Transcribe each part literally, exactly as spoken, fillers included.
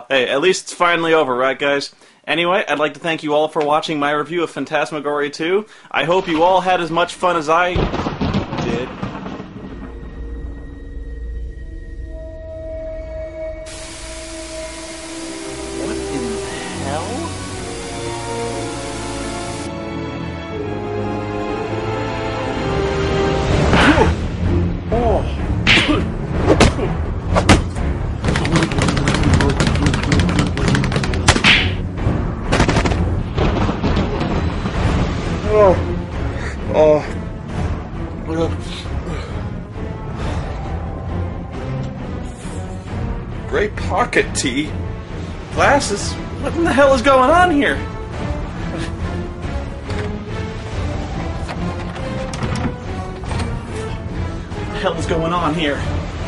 Well, hey, at least it's finally over, right, guys? Anyway, I'd like to thank you all for watching my review of Phantasmagoria two. I hope you all had as much fun as I did. What in the hell? Oh. Great pocket tee. Glasses? What in the hell is going on here? What the hell is going on here?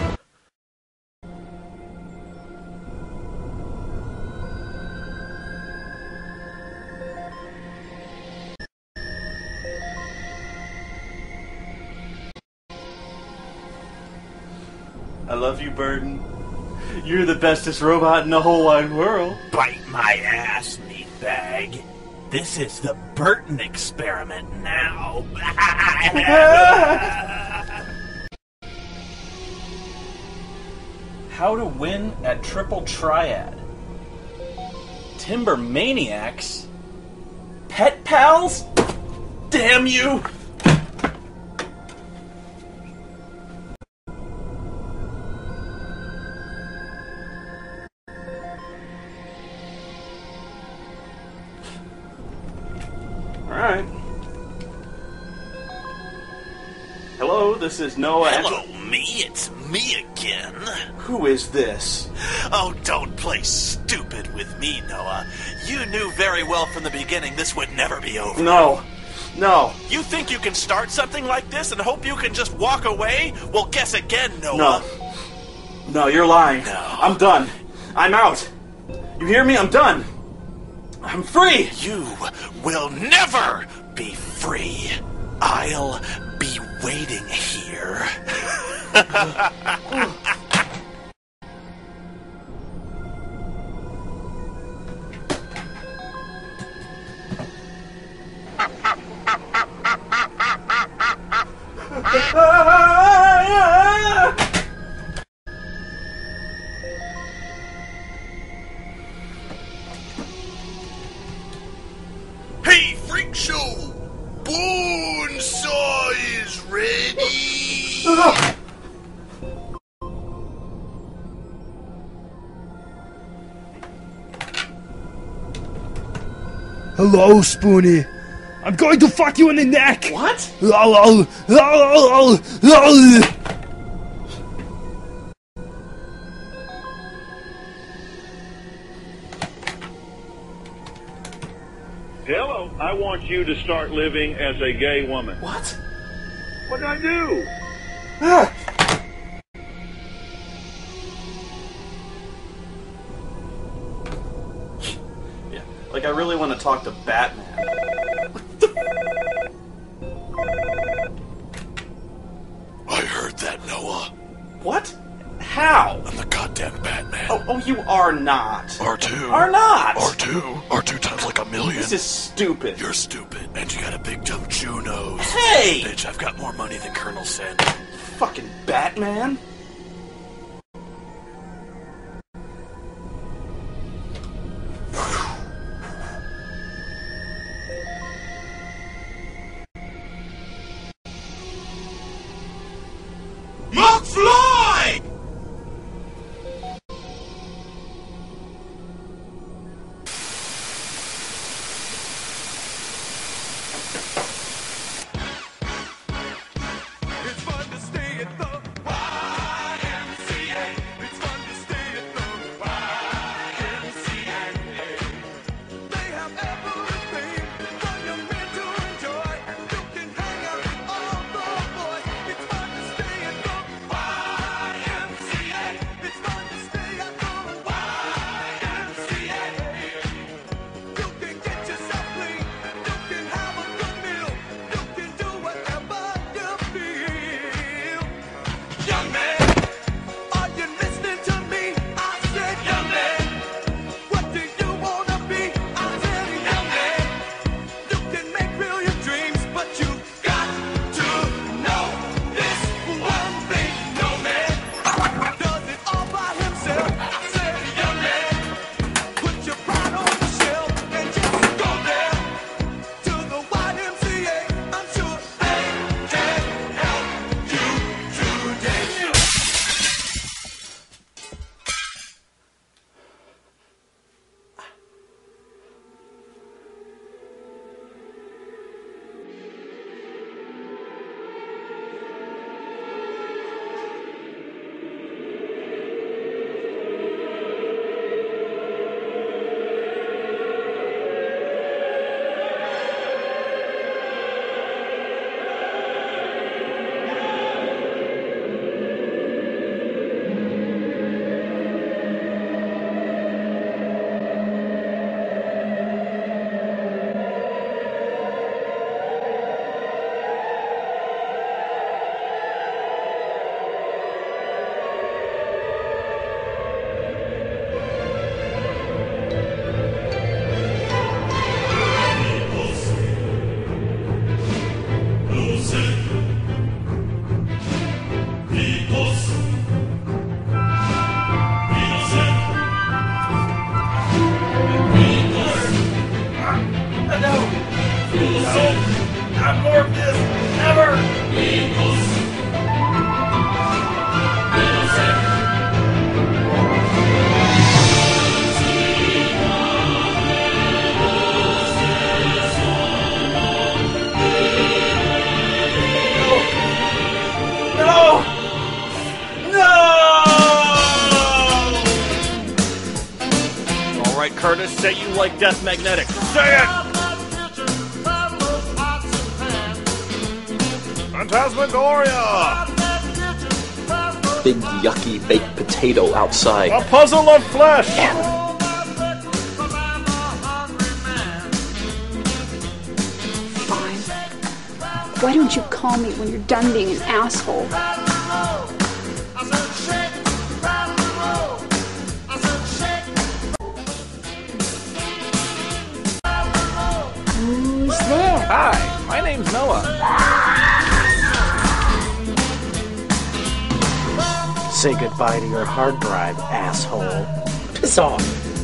I love you, Burden. You're the bestest robot in the whole wide world. Bite my ass, meatbag. This is the Burton experiment now. How to win at Triple Triad. Timber Maniacs? Pet Pals? Damn you! Alright. Hello, this is Noah. Hello, me. It's me again. Who is this? Oh, don't play stupid with me, Noah. You knew very well from the beginning this would never be over. No. No. You think you can start something like this and hope you can just walk away? Well, guess again, Noah. No. No, you're lying. No. I'm done. I'm out. You hear me? I'm done. I'm free! You will never be free. I'll be waiting here. Hey, freak show! Bonesaw is ready! Hello, Spoony. I'm going to fuck you in the neck! What? Lol, lol, lol, lol. Hello, I want you to start living as a gay woman. What? What did I do? Ah. Yeah, like I really want to talk to Batman. What the? I heard that, Noah. What? How? I'm the goddamn Batman. Oh, oh, you are not. R two. Are not. R two. R two times like a million. This is stupid. You're stupid. And you got a big dumb Jew nose. Hey! Bitch, I've got more money than Colonel Sanders. Fucking Batman. McFly! It's fun to stay at the Y. Not more of this! Never! No! No! Alright, Curtis, say you like Death Magnetic. Say it! Phantasmagoria! Big yucky baked potato outside. A puzzle of flesh! Fine. Why don't you call me when you're done being an asshole? Who's there? Hi, my name's Noah. Say goodbye to your hard drive, asshole. Piss off.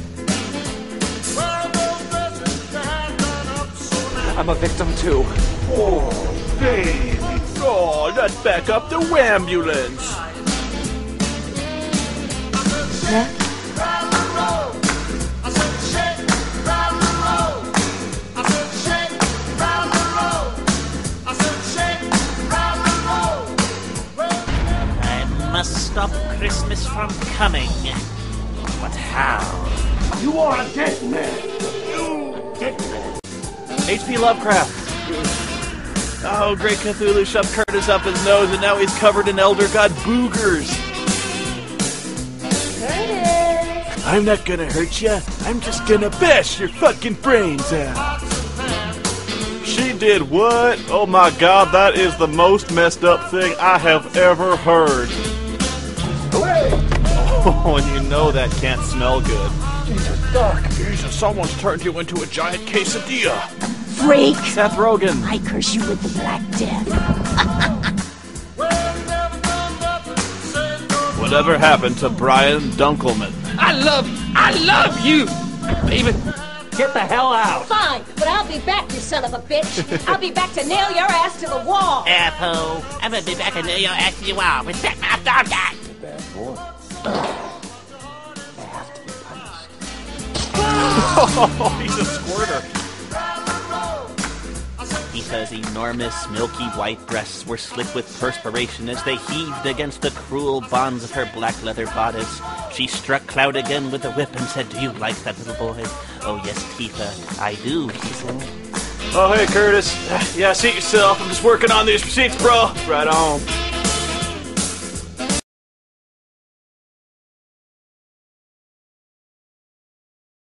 I'm a victim too. Oh, baby. Oh, let's back up the ambulance. Yeah? Must stop Christmas from coming. But how? You are a dead man. You dead man. H P Lovecraft. Oh, great Cthulhu shoved Curtis up his nose, and now he's covered in Elder God boogers. Curtis! I'm not gonna hurt ya. I'm just gonna bash your fucking brains out. She did what? Oh my god, that is the most messed up thing I have ever heard. Oh, and you know that can't smell good. Jesus, Doc. Jesus, someone's turned you into a giant quesadilla. Freak! Seth Rogen. I curse you with the Black Death. Whatever happened to Brian Dunkelman? I love, I love you, baby. Get the hell out. Fine, but I'll be back, you son of a bitch. I'll be back to nail your ass to the wall. Apple, I'm gonna be back and nail your ass to the wall. Respect my authority. Bad boy. I have to be punished. Oh, he's a squirter. Tifa's enormous, milky white breasts were slick with perspiration as they heaved against the cruel bonds of her black leather bodice. She struck Cloud again with a whip and said, "Do you like that little boy?" "Oh yes, Tifa, I do," she said. Oh, hey, Curtis. Yeah, seat yourself. I'm just working on these receipts, bro. Right on.